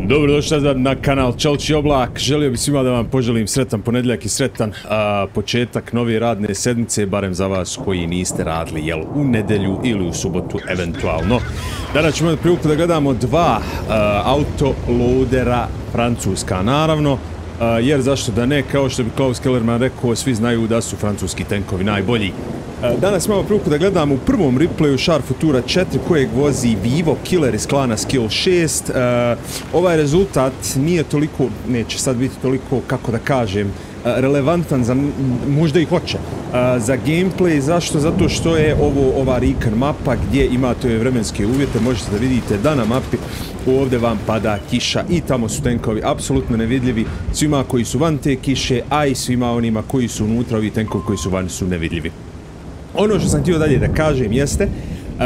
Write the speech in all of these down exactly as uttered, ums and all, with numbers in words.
Dobrodošli na kanal Čelči Oblak. Želio bih svima da vam poželim sretan ponedjeljak i sretan a, početak nove radne sedmice, barem za vas koji niste radili jel, u nedjelju ili u subotu eventualno. Danas ćemo imati priliku da gledamo dva a, autoloadera francuska, naravno, a, jer zašto da ne, kao što bi Klaus Kellerman rekao, svi znaju da su francuski tenkovi najbolji. Danas imamo priliku da gledamo u prvom replayu Char Futura četiri kojeg vozi Vivo Killer iz klana Skill šest. Uh, ovaj rezultat nije toliko, neće sad biti toliko, kako da kažem, uh, relevantan za, možda i hoće, uh, za gameplay. Zašto? Zato što je ovo ova Recon mapa gdje imate vremenske uvjete, možete da vidite da na mapi ovdje vam pada kiša i tamo su tenkovi apsolutno nevidljivi svima koji su van te kiše, a i svima onima koji su unutra, ovi tenkovi koji su van su nevidljivi. Ono što sam htio dalje da kažem jeste uh,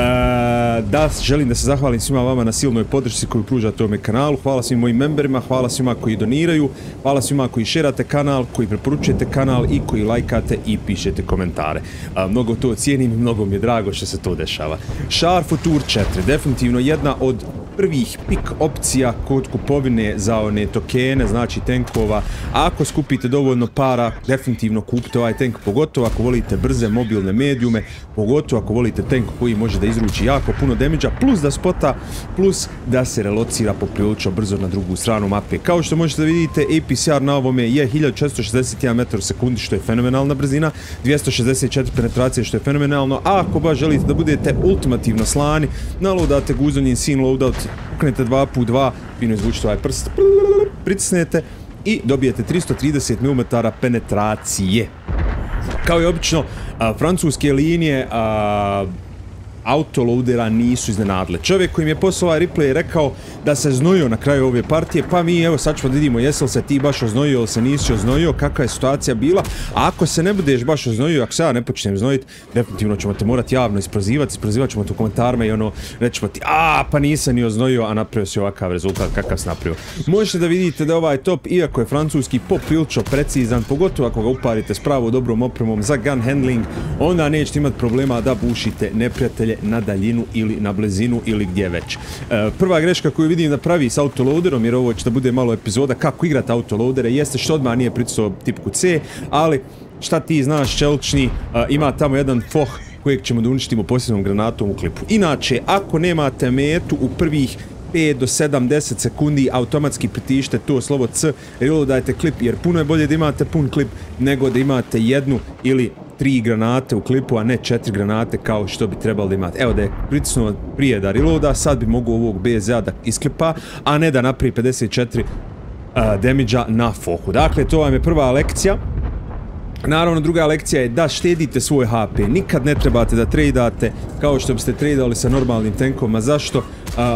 da želim da se zahvalim svima vama na silnoj podršci koju pružate ovome kanalu. Hvala svim mojim memberima, hvala svima koji doniraju, hvala svima koji šerate kanal, koji preporučujete kanal i koji lajkate i pišete komentare. Uh, mnogo to cijenim i mnogo mi je drago što se to dešava. Char Futura četiri, definitivno jedna od prvih pik opcija kod kupovine za one tokene, znači tenkova. Ako skupite dovoljno para, definitivno kupite ovaj tank, pogotovo ako volite brze mobilne medijume, pogotovo ako volite tank koji može da izruči jako puno damage-a, plus da spota, plus da se relocira poprilično brzo na drugu stranu mape. Kao što možete da vidite, A P C R na ovome je hiljadu četiristo šezdeset jedan metar u sekundi, što je fenomenalna brzina, dvjesto šezdeset četiri penetracije, što je fenomenalno, a ako baš želite da budete ultimativno slani, naloadate guzonjin sin loadout, ukrenete dva puta dva, fino izvučite ovaj prst, pritisnete i dobijete tristo trideset milimetara penetracije. Kao i obično, a, francuske linije a, autoloadera nisu iznenadile. Čovjek koji mi je poslao ovaj replay rekao da se znojio na kraju ove partije, pa mi evo sad ćemo da vidimo jesi li se ti baš oznojio ili se nisi oznojio, kakva je situacija bila, a ako se ne budeš baš oznojio, ako se ja ne počnem znojiti, definitivno ćemo te morati javno isprozivati, isprozivat ćemo te u komentarima i ono, rećemo ti, a pa nisam ni oznojio, a napravio si ovakav rezultat kakav si napravio. Možete da vidite da ovaj top, iako je francuski poprilično precizan, pogotovo ako ga uparite s pravo dobrom opremom za gun handling, onda nećete imati problema da bušite neprijatelje na daljinu ili na blizinu ili gdje već. E, prva greška koju vidim da pravi s autoloaderom, jer ovo će da bude malo epizoda kako igrati autoloadere, jeste što odmah nije pritisao tipku C, ali šta ti znaš čelčni, e, ima tamo jedan foh kojeg ćemo da uništimo posljednom granatom u klipu. Inače, ako nemate metu u prvih pet do sedam do deset sekundi, automatski pritište to slovo C, reloadajte klip, jer puno je bolje da imate pun klip nego da imate jednu ili tri granate u klipu, a ne četiri granate kao što bi trebalo da imate. Evo da je pritisnuo prije da reloada, sad bi mogu ovog B Z A da isklipa, a ne da napravi pedeset četiri uh, damage-a na foku. Dakle, to vam je prva lekcija. Naravno, druga lekcija je da štedite svoj H P. Nikad ne trebate da tradate kao što biste tradali sa normalnim tenkovima. Zašto? Uh,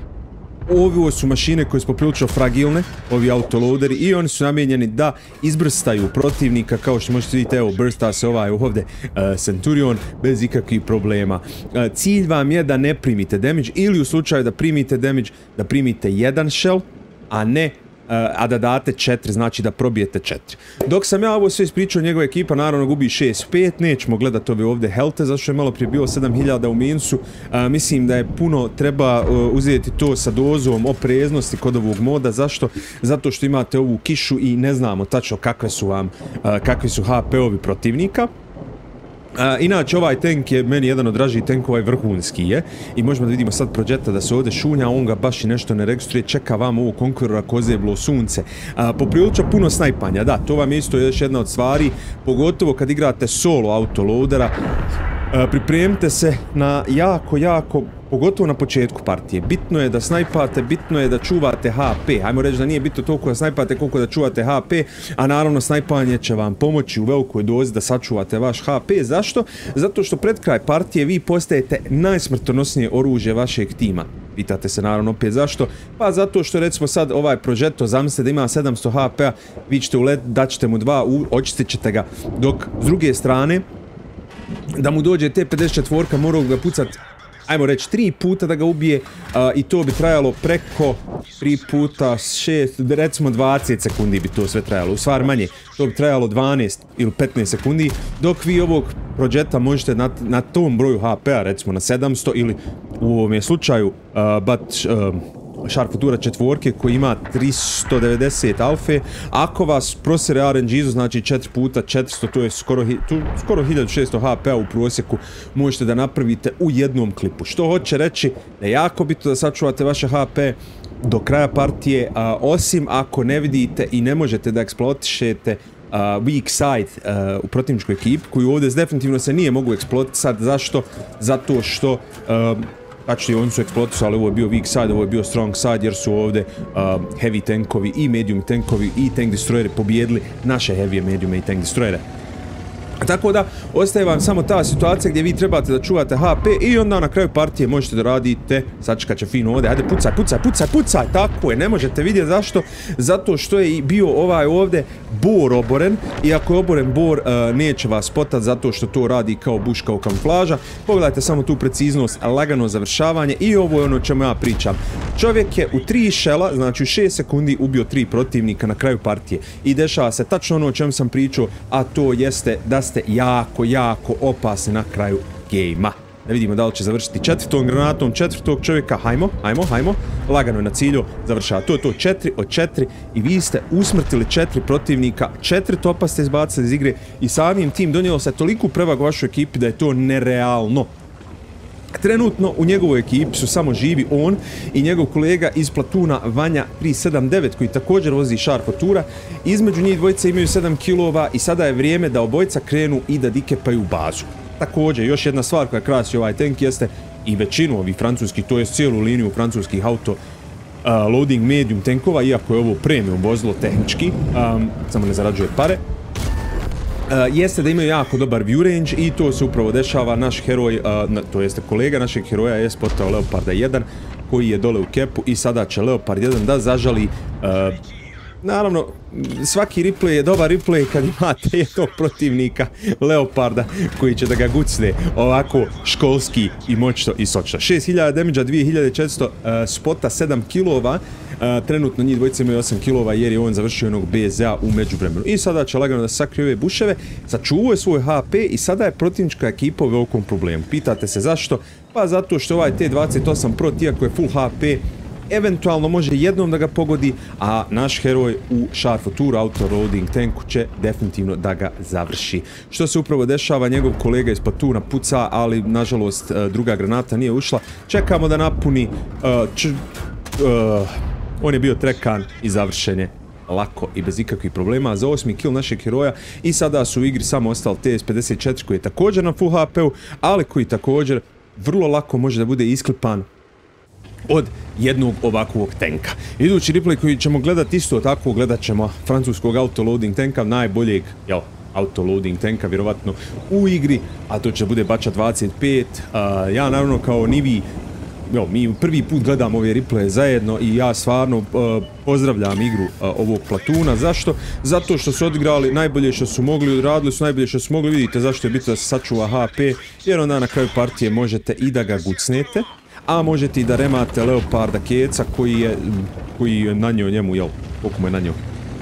Ovo su mašine koje su poprilično fragilne, ovi autoloaderi, i oni su namijenjeni da izbrstaju protivnika, kao što možete vidjeti, evo, brsta se ovaj ovdje uh, Centurion bez ikakvih problema. Uh, cilj vam je da ne primite damage, ili u slučaju da primite damage, da primite jedan shell, a ne Uh, a da date četiri, znači da probijete četiri. Dok sam ja ovo sve ispričao, njegova ekipa naravno gubi šest pet, nećemo gledati ove ovdje helte, zato što je malo prije bilo sedam hiljada u minusu. Uh, mislim da je puno, treba uh, uzeti to sa dozom opreznosti kod ovog moda. Zašto? Zato što imate ovu kišu i ne znamo tačno kakve su vam, uh, kakvi su H P-ovi protivnika. Uh, inače, ovaj tank je meni jedan od dražih tankova, ovaj vrhunski je, i možemo da vidimo sad Projecta da se ovdje šunja, on ga baš i nešto ne registruje, čeka vam ovo Conquerora kozeblo sunce. Uh, poprilično puno snajpanja, da, to vam je isto još jedna od stvari, pogotovo kad igrate solo autoloadera. Uh, pripremite se na jako, jako, pogotovo na početku partije. Bitno je da snajpate, bitno je da čuvate H P. Hajmo reći da nije bitno toliko da snajpate koliko da čuvate H P, a naravno snajpanje će vam pomoći u velikoj dozi da sačuvate vaš H P. Zašto? Zato što pred kraj partije vi postajete najsmrtonosnije oružje vašeg tima. Pitate se naravno opet zašto? Pa zato što recimo sad ovaj Progetto, zamislite da ima sedamsto H P-a, vi ćete ulet, daćete mu dva, očistit ćete ga, dok s druge strane da mu dođe T pedeset četiri, morao ga pucat, ajmo reći, tri puta da ga ubije, a, i to bi trajalo preko tri puta šest, recimo dvadeset sekundi bi to sve trajalo, u stvari manje, to bi trajalo dvanaest ili petnaest sekundi, dok vi ovog Projecta možete na, na tom broju H P-a, recimo na sedamsto, ili u ovom slučaju, uh, but, uh, Sharp Futura četvorke koji ima tristo devedeset alfe. Ako vas prosere R N G-zu, znači četiri puta četiristo, to je skoro, tu, skoro hiljadu šesto H P-a u prosjeku, možete da napravite u jednom klipu. Što hoće reći da je jako bitno da sačuvate vaše H P do kraja partije, a, osim ako ne vidite i ne možete da eksploatišete Uh, weak side uh, u protivničkoj ekipi, koju ovdje definitivno se nije mogu eksploatisati. Zašto? Zato što uh, znači oni su eksploatisali, ovo je bio weak side, ovo je bio strong side, jer su ovdje uh, heavy tankovi i medium tankovi i tank destroyeri pobijedili naše heavy, medium i tank destroyere. Tako da, ostaje vam samo ta situacija gdje vi trebate da čuvate H P i onda na kraju partije možete da radite, sačekat će fino ovdje, hajde pucaj, pucaj, pucaj, pucaj, tako je, ne možete vidjeti zašto, zato što je bio ovaj ovdje bor oboren, i ako je oboren bor uh, neće vas spotat zato što to radi kao buš, kao kamuflaža. Pogledajte samo tu preciznost, lagano završavanje i ovo je ono o čemu ja pričam. Čovjek je u tri šela, znači u šest sekundi ubio tri protivnika na kraju partije i dešava se tačno ono o čemu sam pričao, a to jeste da ste jako, jako opasni na kraju gejma. Da vidimo da li će završiti četvrtom granatom četvrtog čovjeka. Hajmo, hajmo, hajmo. Lagano je na cilju, završava. To je to, četiri od četiri i vi ste usmrtili četiri protivnika, četiri topa ste izbacili iz igre i samim tim donijelo se toliku prevagu vašoj ekipi da je to nerealno. Trenutno u njegovoj ekipi su samo živi on i njegov kolega iz Platuna Vanja tri sedam devet koji također vozi Sharp Futura. Između njih dvojice imaju sedam kilova i sada je vrijeme da obojca krenu i da dikepaju bazu. Također, još jedna stvar koja krasi ovaj tank jeste i većinu ovih francuskih, to je cijelu liniju francuskih auto uh, loading medium tankova, iako je ovo premium vozilo tehnički, um, samo ne zarađuje pare. Uh, jeste da imaju jako dobar view range i to se upravo dešava. Naš heroj, uh, na, to jeste kolega našeg heroja je spotao Leoparda jedan koji je dole u kepu i sada će Leopard jedan da zažali. Uh, naravno, svaki replay je dobar replay kad imate jednog protivnika Leoparda koji će da ga gucne ovako školski i moćno i sočno. šest hiljada damage-a, dvije hiljade četiristo uh, spota, sedam kilova. Uh, trenutno njih dvojice imaju osam kilova jer je on završio jednog B Z A u međuvremenu. I sada će lagano da sakrije ove buševe, sačuvao je svoj H P i sada je protivnička ekipa u velikom problemu. Pitate se zašto? Pa zato što ovaj T dvadeset osam Pro, iako je full H P, eventualno može jednom da ga pogodi, a naš heroj u Sharp Futura auto-loading tanku će definitivno da ga završi. Što se upravo dešava, njegov kolega iz Platuna puca, ali nažalost druga granata nije ušla. Čekamo da napuni, uh, č, uh, on je bio trekan i završen je lako i bez ikakvih problema za osmi kill našeg heroja i sada su u igri samo ostali T S pedeset četiri koji je također na full H P-u, ali koji također vrlo lako može da bude isklipan od jednog ovakvog tanka. Idući replay koji ćemo gledati isto tako, gledat ćemo francuskog auto-loading tanka, najboljeg, jel, auto-loading tanka vjerovatno u igri, a to će bude Bača dvadeset pet. Uh, ja naravno kao ni vi, jo, mi prvi put gledam ove replaye zajedno i ja stvarno uh, pozdravljam igru uh, ovog Platuna. Zašto? Zato što su odigrali najbolje što su mogli, radili su najbolje što su mogli, vidite zašto je bitno da se sačuva H P, jer onda na kraju partije možete i da ga gucnete, a možete i da remate Leoparda Keca koji je, koji je nanio njemu, jel, koliko mu je nanio?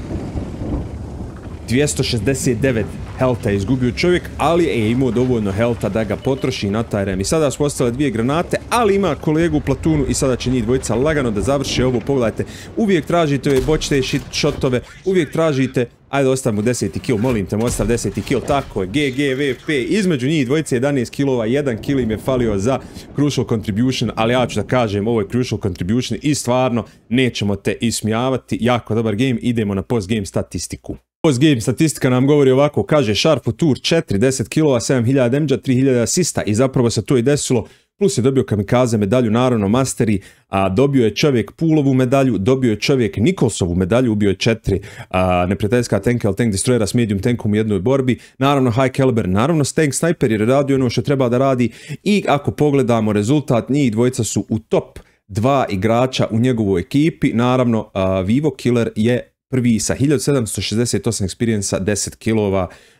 dvjesto šezdeset devet healtha je izgubio čovjek, ali je imao dovoljno healtha da ga potroši na taj rem. I sada su ostale dvije granate, ali ima kolegu u Platunu i sada će njih dvojica lagano da završe ovo. Pogledajte, uvijek tražite ove bočte shotove, uvijek tražite, ajde ostavimo deseti kill, molim te, ostav deseti kill, tako je, G G V P, između njih dvojice jedanaest kilova, jedan kill im je falio za crucial contribution, ali ja ću da kažem, ovo je crucial contribution i stvarno nećemo te ismijavati, jako dobar game, idemo na post game statistiku. Post game statistika nam govori ovako, kaže Sharp Futura četiri, deset kilova, sedam hiljada damage-a, tri hiljade asista i zapravo se to i desilo, plus je dobio kamikaze medalju, naravno masteri, a dobio je čovjek Pulovu medalju, dobio je čovjek Nikolsovu medalju, ubio je četiri neprijateljska tanka, ali tank destroyera s medium tankom u jednoj borbi, naravno high caliber, naravno tank sniper jer je radio ono što treba da radi i ako pogledamo rezultat, njih dvojica su u top dva igrača u njegovoj ekipi, naravno uh, Vivo Killer je prvi sa hiljadu sedamsto šezdeset osam experience, deset kilova,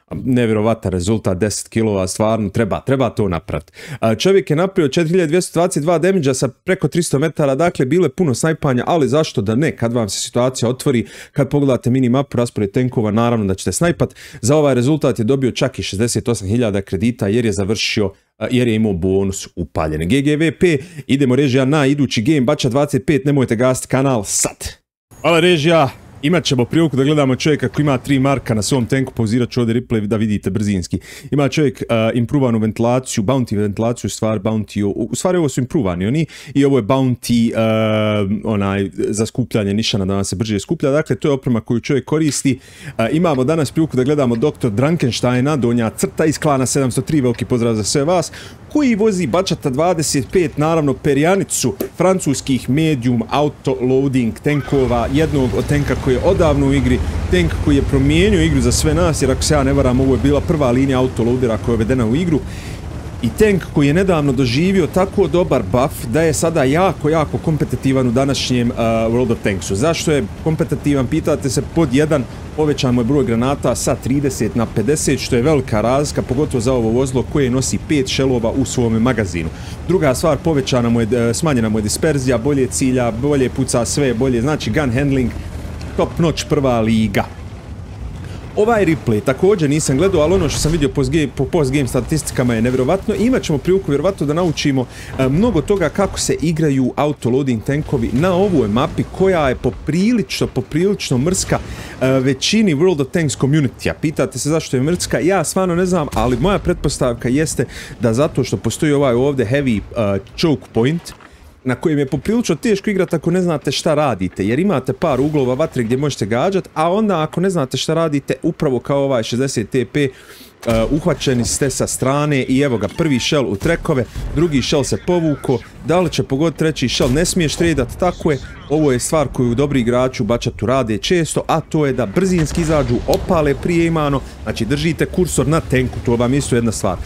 nevjerovatan rezultat, deset kilova, stvarno treba, treba to napraviti. Čovjek je napravio četiri hiljade dvjesto dvadeset dva damage-a sa preko tristo metara, dakle bilo je puno snajpanja, ali zašto da ne, kad vam se situacija otvori, kad pogledate minimapu, raspored tenkova, naravno da ćete snajpat. Za ovaj rezultat je dobio čak i šezdeset osam hiljada kredita jer je završio, jer je imao bonus upaljen. G G V P, idemo režija na idući game, Bača dvadeset pet, nemojte gasiti kanal sad. Hvala režija. Imat ćemo priliku da gledamo čovjeka koji ima tri marka na svom tenku, pauzirat ću ovdje replay da vidite brzinski. Ima čovjek uh, improvanu ventilaciju, bounty ventilaciju, stvar bounty, u, u stvari ovo su improvani oni i ovo je bounty uh, onaj za skupljanje nišana da vam se brže skuplja, dakle to je oprema koju čovjek koristi. Uh, imamo danas priliku da gledamo doktor Drankensteina, donja crta iz klana sedamsto tri, veliki pozdrav za sve vas, koji vozi Bačata dvadeset pet, naravno perjanicu francuskih medium auto loading tenkova, jednog od tenka koji je odavno u igri, tank koji je promijenio igru za sve nas, jer ako se ja ne varam, ovo je bila prva linija autoloadera koja je uvedena u igru, i tank koji je nedavno doživio tako dobar buff da je sada jako, jako kompetitivan u današnjem uh, World of Tanksu. Zašto je kompetitivan? Pitate se, pod jedan, povećan mu je broj granata sa trideset na pedeset, što je velika razlika, pogotovo za ovo vozilo koje nosi pet šelova u svome magazinu. Druga stvar, povećana mu je, smanjena mu je disperzija, bolje cilja, bolje puca sve, bolje, znači gun handling, top notch prva liga. Ovaj replay također nisam gledao, ali ono što sam vidio po post-game statistikama je nevjerovatno. Imat ćemo priliku vjerovatno da naučimo e, mnogo toga kako se igraju autoloading tankovi na ovoj mapi koja je poprilično, poprilično mrska e, većini World of Tanks community-a. Pitate se zašto je mrska, ja stvarno ne znam, ali moja pretpostavka jeste da zato što postoji ovaj ovdje heavy uh, choke point, na kojem je poprilično teško igrati ako ne znate šta radite, jer imate par uglova vatre gdje možete gađati, a onda ako ne znate šta radite, upravo kao ovaj šezdeset T P, uh, uhvaćeni ste sa strane i evo ga, prvi shell u trekove, drugi shell se povuko, da li će pogoditi treći shell, ne smiješ tradat, tako je, ovo je stvar koju dobri igrači u Bačatu rade često, a to je da brzinski izađu, opale prije imano, znači držite kursor na tenku, to vam isto jedna stvar.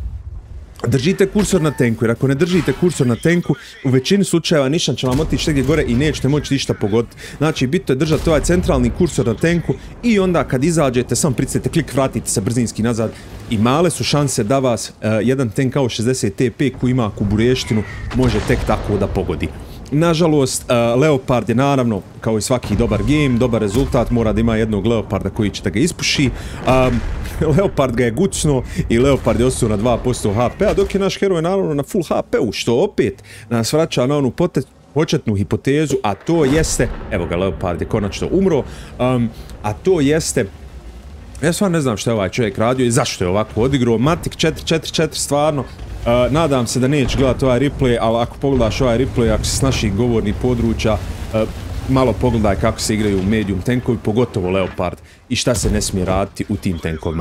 Držite kursor na tenku, jer ako ne držite kursor na tenku, u većini slučajeva nišan će vam otići negdje gore i nećete moći ništa pogoditi. Znači, bitno je držati ovaj centralni kursor na tenku i onda kad izađete, samo pricnete klik, vratite se brzinski nazad i male su šanse da vas uh, jedan tank kao šezdeset T P koji ima kubureštinu može tek tako da pogodi. Nažalost, uh, Leopard je naravno, kao i svaki dobar game, dobar rezultat, mora da ima jednog Leoparda koji će da ga ispuši. Um, Leopard ga je gucnuo i Leopard je ostao na dva posto H P-a, dok je naš heroj naravno na full H P-u, što opet nas vraća na onu početnu hipotezu, a to jeste, evo ga, Leopard je konačno umro, um, a to jeste, ja stvarno ne znam što je ovaj čovjek radio i zašto je ovako odigrao. Matic četiri četiri četiri stvarno, uh, nadam se da neće gledati ovaj replay, ali ako pogledaš ovaj replay, ako si s naših govornih područja, uh, malo pogledaj kako se igraju medium tankovi, pogotovo Leopard, i šta se ne smije raditi u tim tankovima.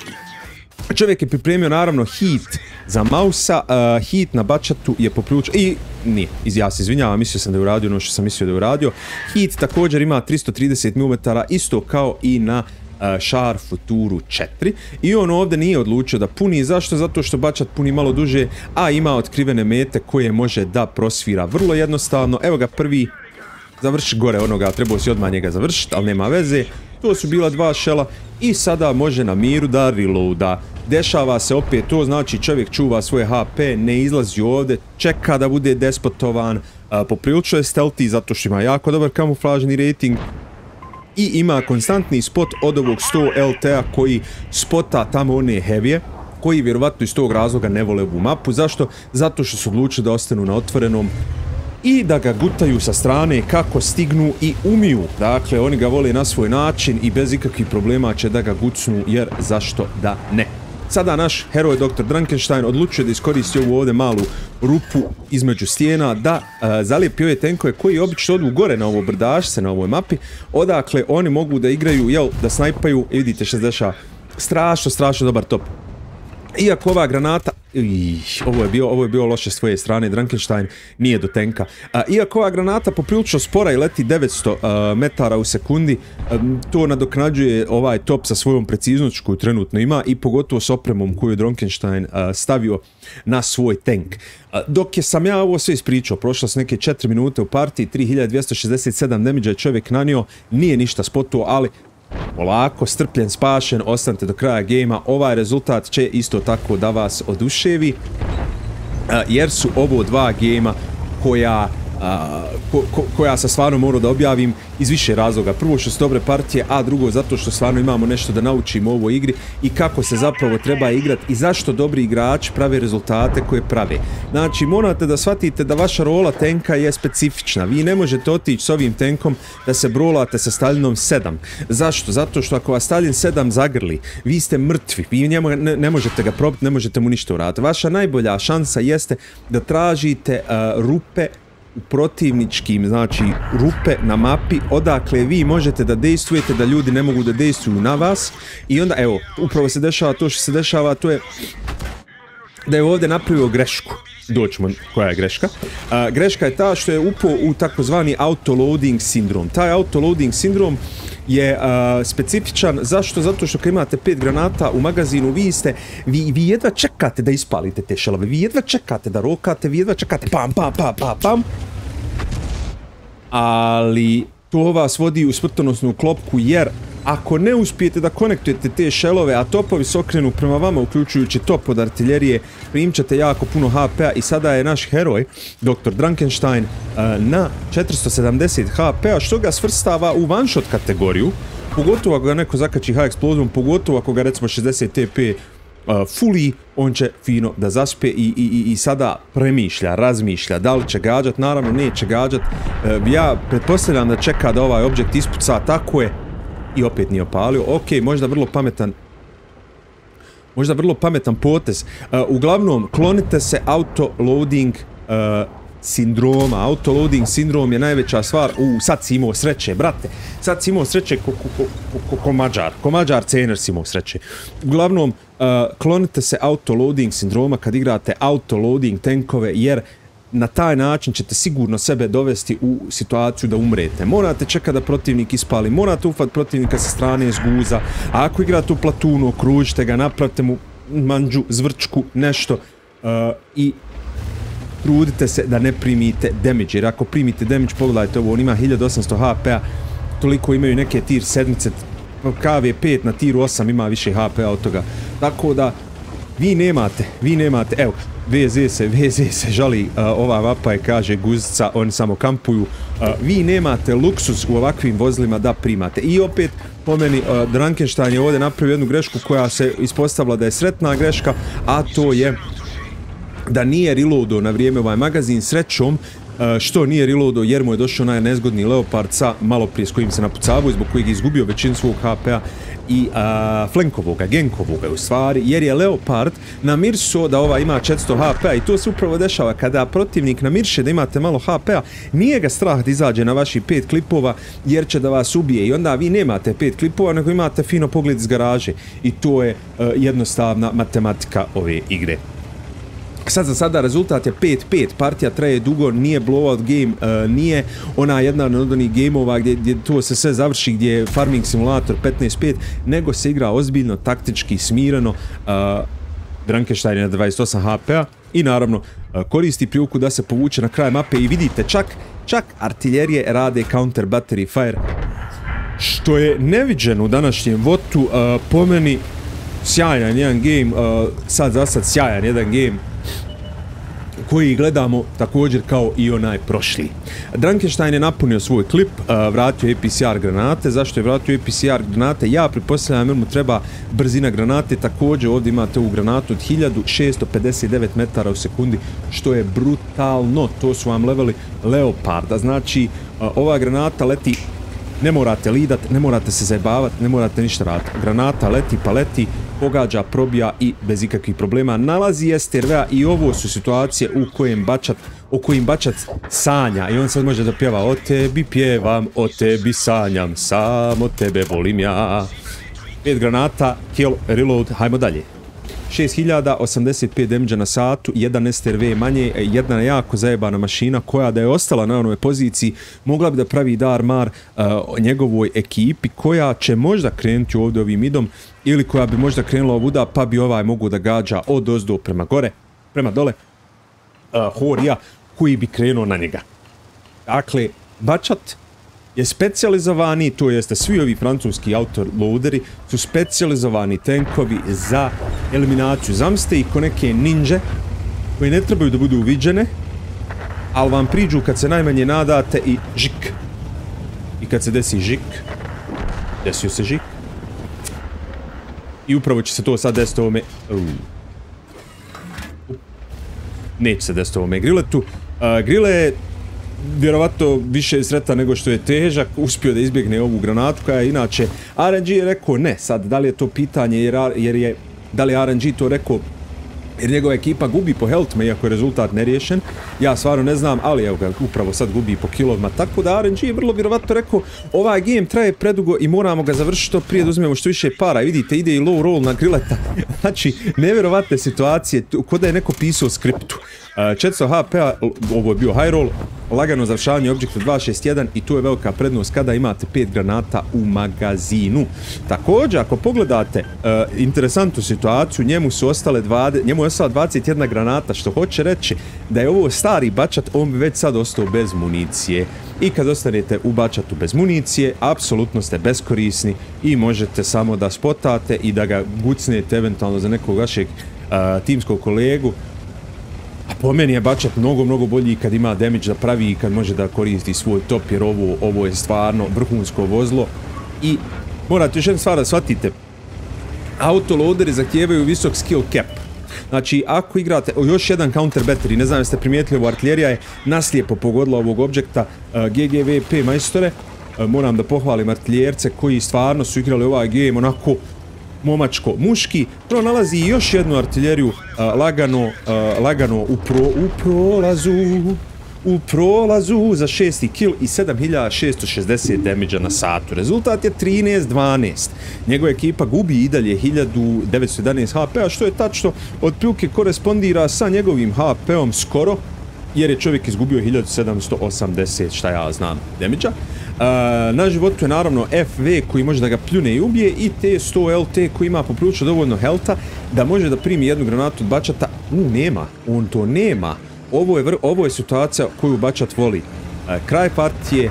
Čovjek je pripremio naravno hit za Mausa, uh, hit na Bačatu je poprilično, i nije, ja se izvinjavam, mislio sam da je uradio ono što sam mislio da je uradio. Hit također ima tristo trideset milimetara, isto kao i na uh, Char Futuru četiri, i on ovdje nije odlučio da puni. Zašto? Zato što Bačat puni malo duže, a ima otkrivene mete koje može da prosvira vrlo jednostavno. Evo ga, prvi završi gore onoga, trebao si odmah njega završiti, ali nema veze. To su bila dva šela i sada može na miru da reloada. Dešava se opet to, znači čovjek čuva svoje H P, ne izlazi ovdje, čeka da bude despotovan, poprilično je stealthy zato što ima jako dobar kamuflažni rating i ima konstantni spot od ovog sto L T-a koji spota tamo one heavije, koji vjerovatno iz tog razloga ne vole ovu mapu. Zašto? Zato što su odlučili da ostanu na otvorenom i da ga gutaju sa strane kako stignu i umiju. Dakle, oni ga vole na svoj način i bez ikakvih problema će da ga gucnu, jer zašto da ne. Sada naš heroj doktor Drankenstein odlučuje da iskoristi ovu ovdje malu rupu između stijena, da uh, zalijepi ove tenkove koji obično odu gore na ovo brdašce na ovoj mapi, odakle oni mogu da igraju, jel, da snajpaju, i vidite što se dešava. Strašno, strašno dobar top. Iako ova granata, i, ovo je bio, ovo je bio loše s tvoje strane, Drankenstein nije do tenka. A, iako ova granata poprilično spora i leti devetsto a, metara u sekundi, a, to nadoknađuje ovaj top sa svojom preciznošću koju trenutno ima i pogotovo s opremom koju je Drankenstein a, stavio na svoj tank. A, dok je sam ja ovo sve ispričao, prošlo s neke četiri minute u partiji, tri hiljade dvjesto šezdeset sedam damage je čovjek nanio, nije ništa spotuo, ali polako, strpljen, spašen, ostanite do kraja gejma, ovaj rezultat će isto tako da vas oduševi, jer su ovo dva gejma koja A, ko, ko, koja sam stvarno morao da objavim iz više razloga. Prvo što su dobre partije, a drugo zato što stvarno imamo nešto da naučimo u ovoj igri i kako se zapravo treba igrati i zašto dobri igrači prave rezultate koje prave. Znači, morate da shvatite da vaša rola tenka je specifična. Vi ne možete otići s ovim tenkom da se brolate sa Stalinom sedam. Zašto? Zato što ako vas Stalin sedam zagrli, vi ste mrtvi. Vi njemu, ne, ne možete ga probiti, ne možete mu ništa uraditi. Vaša najbolja šansa jeste da tražite uh, rupe u protivničkim, znači rupe na mapi odakle vi možete da dejstvujete da ljudi ne mogu da dejstvuju na vas i onda evo, upravo se dešava to što se dešava, to je da je ovdje napravio grešku. Doćemo koja je greška. A, greška je ta što je upao u takozvani autoloading sindrom. Taj autoloading sindrom je uh, specifičan. Zašto? Zato što kad imate pet granata u magazinu, vi ste, vi, vi jedva čekate da ispalite te šelove, vi jedva čekate da rokate, vi jedva čekate pam, pam, pam, pam, pam. Ali to vas vodi u smrtonosnu klopku, jer ako ne uspijete da konektujete te šelove, a topovi se okrenu prema vama, uključujući top od artiljerije, primčate jako puno ha pe a i sada je naš heroj, doktor Drankenstein, na četiristo sedamdeset ha pe a, što ga svrstava u one shot kategoriju, pogotovo ako ga neko zakači ha eksplozijom, pogotovo ako ga recimo šezdeset te pe Uh, fully, on će fino da zaspe i, i, i sada premišlja, razmišlja da li će gađat, naravno neće gađat. Uh, ja pretpostavljam da čeka da ovaj objekt ispuca, tako je, i opet nije opalio. Ok, možda vrlo pametan možda vrlo pametan potez. Uh, uglavnom, klonite se auto-loading uh, sindroma. Autoloading sindrom je najveća stvar. U, sad si imao sreće, brate. Sad si imao sreće ko, ko, ko, ko, ko Mađar. Ko Mađar cener si imao sreće. Uglavnom, uh, klonite se autoloading sindroma kad igrate autoloading tenkove, jer na taj način ćete sigurno sebe dovesti u situaciju da umrete. Morate čekati da protivnik ispali, morate ufat protivnika sa strane zguza, a ako igrate u platunu, okružite ga, napravite mu manđu, zvrčku, nešto uh, i trudite se da ne primite damage, jer ako primite damage, pogledajte ovo, on ima hiljadu osamsto ha pe a, toliko imaju neke tir sedmice, ka ve pet na tiru osam ima više ha pe a od toga, tako da vi nemate, vi nemate, evo, ve ze se, ve ze se žali, uh, ova mapa je, kaže, guzica, oni samo kampuju, uh, vi nemate luksus u ovakvim vozilima da primate. I opet, po meni, uh, Drankenstein je ovdje napravio jednu grešku koja se ispostavila da je sretna greška, a to je da nije reloadao na vrijeme ovaj magazin. Srećom što nije reloadao, jer mu je došao onaj nezgodni Leopard sa malo prije s kojim se napucavao, zbog kojeg je izgubio većinu svog ha pe a i a, flankovoga, genkovoga u stvari, jer je Leopard namirso da ova ima četiristo ha pe a i to se upravo dešava kada protivnik namirše da imate malo ha pe a, nije ga strah da izađe na vaših pet klipova jer će da vas ubije i onda vi nemate pet klipova nego imate fino pogled iz garaže i to je a, jednostavna matematika ove igre. Sad za sada rezultat je pet pet, partija traje dugo, nije blowout game, uh, nije ona jedna od onih gameova gdje, gdje to se sve završi, gdje je farming simulator petnaest pet, nego se igra ozbiljno, taktički, smireno. Uh, Drankenstein je na dvadeset osam ha pe a i naravno uh, koristi priliku da se povuče na kraj mape i vidite, čak, čak artiljerije rade counter battery fire, što je neviđeno u današnjem votu. Uh, po meni sjajan jedan game, uh, sad za sad sjajan jedan game koji gledamo također kao i onaj prošli. Drankenstein je napunio svoj klip, uh, vratio A P C R granate. Zašto je vratio A P C R granate? Ja pretpostavljam jer mu treba brzina granate. Također ovdje imate ovu granatu od hiljadu šesto pedeset devet metara u sekundi, što je brutalno. To su vam leveli Leoparda. Znači, uh, ova granata leti, ne morate lidat, ne morate se zajebavati, ne morate ništa raditi. Granata leti pa leti, pogađa, probija i bez ikakvih problema nalazi S R V a i ovo su situacije u kojem bačat, o kojim bačat sanja i on sad može da pjeva o tebi pjevam, o tebi sanjam, samo tebe volim ja. pet granata, kill, reload, hajmo dalje. šest hiljada osamdeset pet damage na satu, jedan S R V manje, jedna jako zajebana mašina koja da je ostala na onoj poziciji mogla bi da pravi dar mar uh, njegovoj ekipi koja će možda krenuti ovdje ovim midom ili koja bi možda krenula ovuda pa bi ovaj mogu da gađa od ozdo prema gore, prema dole uh, Horija koji bi krenuo na njega. Dakle, bačat je specijalizovani, to jeste svi ovi francuski autoloaderi su specijalizovani tenkovi za eliminaciju. Zamislite ih ko neke ninje koji ne trebaju da budu uviđene, ali vam priđu kad se najmanje nadate i žik. I kad se desi žik, desio se žik. I upravo će se to sad desiti ovome... Uh. Neće se desiti ovome Grilletu. Uh, Grille je vjerovatno više sretan nego što je težak, uspio da izbjegne ovu granatu koja je inače... R N G je rekao ne, sad da li je to pitanje jer, jer je... Da li je R N G to rekao jer njegova ekipa gubi po healthme, iako je rezultat neriješen. Ja stvarno ne znam, ali evo ga, upravo sad gubi po kilovima. Tako da R N G je vrlo vjerovatno rekao ovaj game traje predugo i moramo ga završiti što prije da uzmemo što više para. I vidite, ide i low roll na Grilleta. Znači, nevjerovatne situacije, kod da je neko pisao skriptu. četiristo H P-a, ovo je bio high roll, lagano završavanje objekta dva šest jedan i tu je velika prednost kada imate pet granata u magazinu. Također, ako pogledate uh, interesantnu situaciju, njemu su ostale dvadeset, njemu je ostala dvadeset jedna granata, što hoće reći da je ovo stari bačat, on bi već sad ostao bez municije. I kad ostanete u bačatu bez municije, apsolutno ste beskorisni i možete samo da spotate i da ga gucnete eventualno za nekog vašeg uh, timskog kolegu. A po meni je bačat mnogo, mnogo bolji kad ima damage da pravi i kad može da koristi svoj top, jer ovo, ovo je stvarno vrhunsko vozilo. I morate još jednu stvar da shvatite. Autoloaderi zahtijevaju visok skill cap. Znači, ako igrate, o, još jedan counter battery, ne znam jeste primijetili, ovo artiljerija je naslijepo pogodila ovog objekta uh, G G V P majstore. Uh, moram da pohvalim artiljerce koji stvarno su igrali ovaj game onako momačko, muški. Pronalazi još jednu artiljeriju uh, lagano, uh, lagano u, pro, u prolazu, u prolazu za šesti kill i sedam hiljada šesto šezdeset damage na satu. Rezultat je trinaest dvanaest. Njegova ekipa gubi i dalje hiljadu devetsto jedanaest H P-a, što je tačno otprilike korespondira sa njegovim H P-om skoro, jer je čovjek izgubio hiljadu sedamsto osamdeset, šta ja znam, damage-a. Uh, na životu je naravno F V koji može da ga pljune i ubije i T sto L T koji ima poprilično dovoljno healtha da može da primi jednu granatu od bačata. U, nema, on to nema. Ovo je, ovo je situacija koju bačat voli. Uh, kraj partije,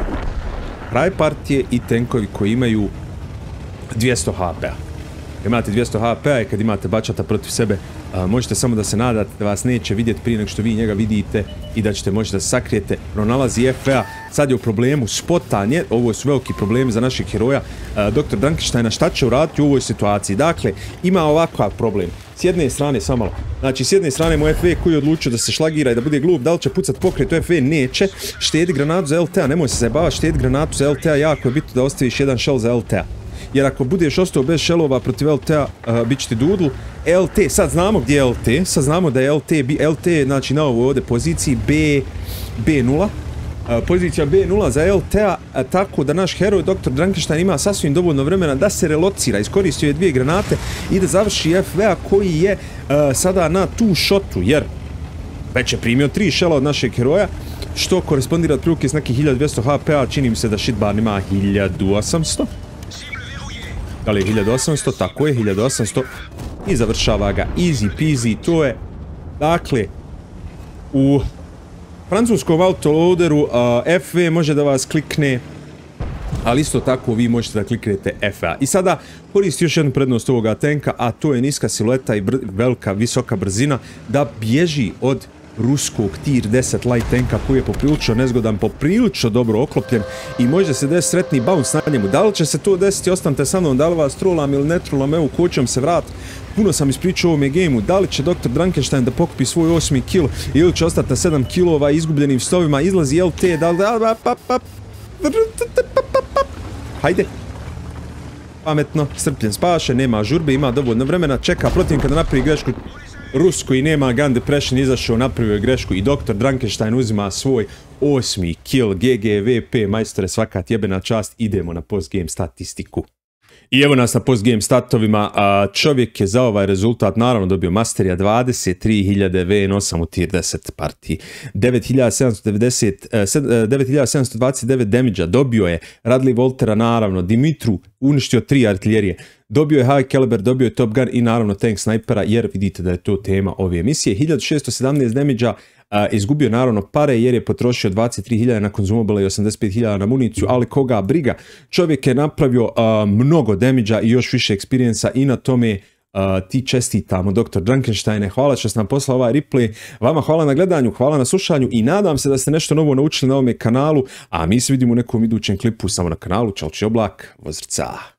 kraj partije i tenkovi koji imaju dvjesto H P-a. Imate dvjesto H P-a i kad imate bačata protiv sebe, a, možete samo da se nadate da vas neće vidjeti prije nego što vi njega vidite i da ćete moći da se sakrijete. Pronalazi F V A, sad je u problemu spotanje, ovo su veliki problemi za našeg heroja. A, doktor Frankensteina šta će uraditi u ovoj situaciji? Dakle, ima ovakav problem. S jedne strane, samo malo, znači s jedne strane mu F V koji je odlučio da se šlagira i da bude glup, da li će pucat pokret u F V? Neće. Štedi granatu za L T A, nemoj se zajebavati, štedi granatu za L T A, jako je bitno da ostaviš jedan shell za L T A. Jer ako budeš ostao bez shellova protiv L T A, uh, bit će ti dudl. L T, sad znamo gdje je L T, sad znamo da je L T, L T znači na ovoj ovdje poziciji B, B nula. Uh, pozicija B nula za L T A, uh, tako da naš heroj doktor Frankenstein ima sasvim dovoljno vremena da se relocira, iskoristio je dvije granate i da završi F V A koji je uh, sada na two shotu, jer već je primio tri shella od našeg heroja, što korespondira otprilike s nekih hiljadu dvjesto H P-a, čini mi se da shitbarn ima hiljadu osamsto. Da li je hiljadu osamsto? Tako je, hiljadu osamsto. I završava ga easy peasy, to je, dakle, u francuskom autoloaderu uh, F V može da vas klikne, ali isto tako vi možete da kliknete F A. I sada koristi još jednu prednost ovoga tenka, a to je niska silueta i velika, visoka brzina da bježi od ruskog tier deset light tanka koji je poprilično nezgodan, poprilično dobro oklopljen i može se desiti sretni bounce na njemu. Da li će se to desiti, ostanite sa mnom, da li vas trolam ili ne trolam, evo kočem se vrat. Puno sam ispričao o ovome gameu, da li će doktor Frankenstein da pokupi svoj osmi kill ili će ostati na sedam killova izgubljenim stovima, izlazi L T, da li da... Hajde. Pametno, strpljen spaše, nema žurbe, ima dovoljno vremena, čeka protivnika da napravi grešku. Rus koji nema gun depression izašao, napravio grešku i doktor Frankenstein uzima svoj osmi kill. G G V P, majstore, svaka tjebena čast, idemo na postgame statistiku. I evo nas na postgame statovima, a čovjek je za ovaj rezultat naravno dobio masterija dvadeset tri hiljade V N osam u tier deset partiji, devet hiljada sedamsto dvadeset devet damage-a, dobio je Radley Voltera naravno, Dimitru uništio tri artiljerije, dobio je High Caliber, dobio je Top Gun i naravno Tank Snipera, jer vidite da je to tema ove emisije, hiljadu šesto sedamnaest damage-a, izgubio naravno pare jer je potrošio dvadeset tri hiljade na konzumobile i osamdeset pet hiljada na municiju, ali koga briga. Čovjek je napravio uh, mnogo damage-a i još više experience-a i na tome uh, ti čestitamo, doktor Drunkensteine. Hvala što ste nam poslali ovaj replay. Vama hvala na gledanju, hvala na slušanju i nadam se da ste nešto novo naučili na ovome kanalu, a mi se vidimo u nekom idućem klipu samo na kanalu. Čao, čao, oblak, vozrca.